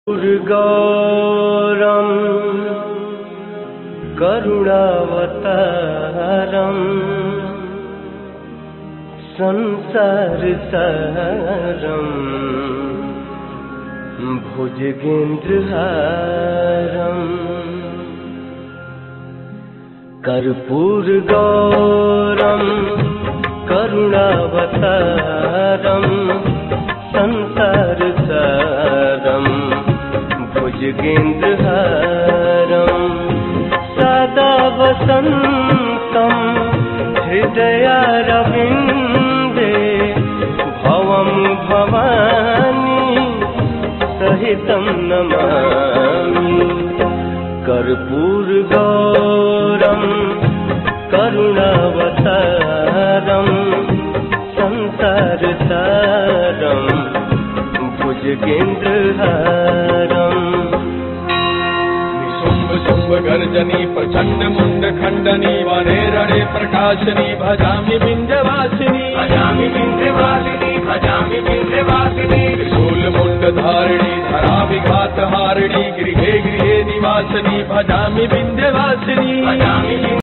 गौरम करुणावतारम संसारसारम भुजगेन्द्रहारम कर्पूरगौरम करुणावतारम संसारसारम भुजगेन्द्रहारम सदा वसन्तं हृदयारविन्दे भवं भवानी सहितं नमामि। कर्पूरगौरम करुणावतारम संसारसारम भुजगेन्द्रहारम। शुंभ गर्जनी प्रचंड मुंड खंडनी वने रणे प्रकाशनी भजामि विंध्यवासिनी त्रिशूल मुंड धारिणी धरा विघात हारिणी गृहे गृहे निवासिनी भजामि विंध्यवासिनी।